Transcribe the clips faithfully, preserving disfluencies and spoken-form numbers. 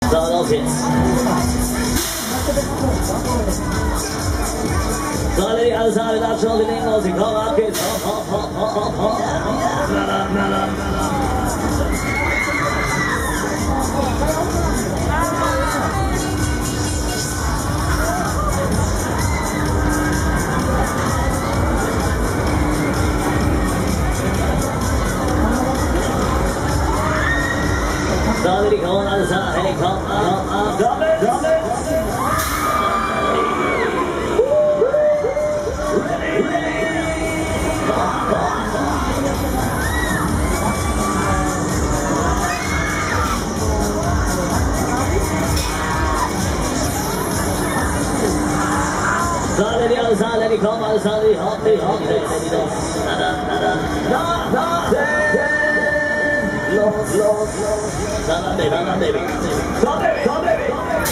So, los jetzt. So, alle, die alles haben, da schon die Dinge aus, die kommen, ab geht's. Hopp, hopp, hopp, hopp, hopp, hopp. Knaller, knaller, knaller. So, alle, die kommen, alles haben, hey, komm, ab, ab, damit, damit. Alle die alles alle die kommen, alles alle die hopp, die hopp, die die los. Na, na, na, na, na, los, los, los. Na, na, baby, na, baby. Come, baby, come, baby.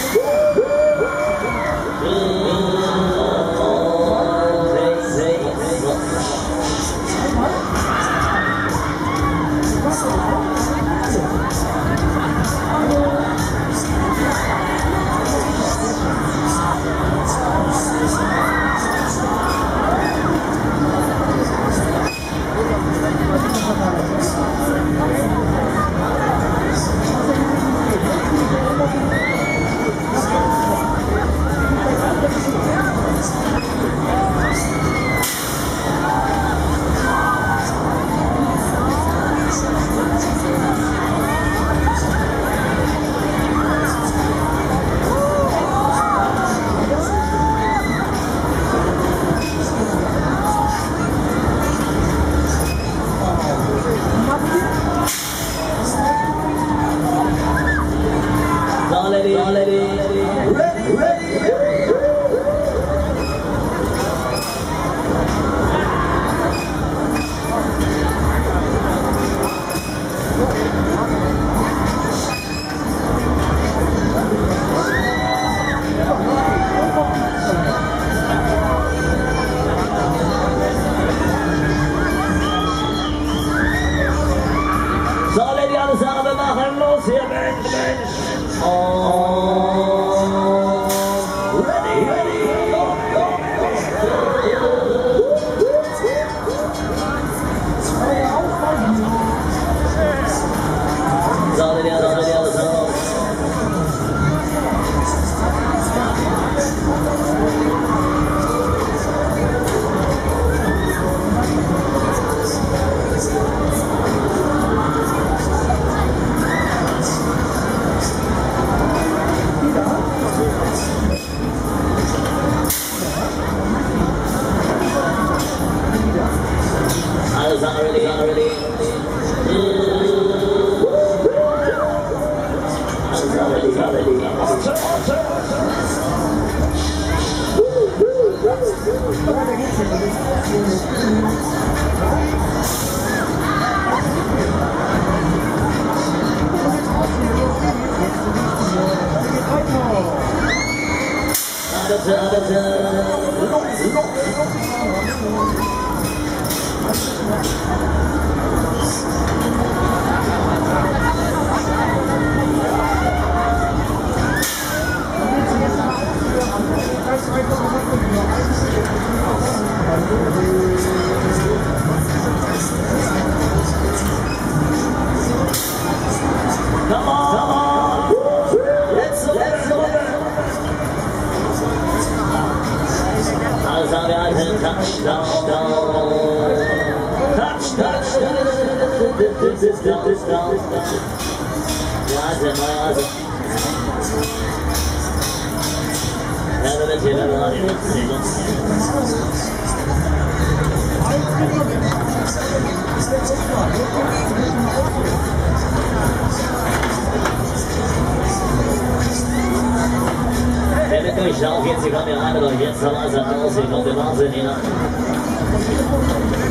Mit euch auf, jetzt kommt ihr rein mit euch, jetzt haben wir also raus, ich komme den Wahnsinn hinein.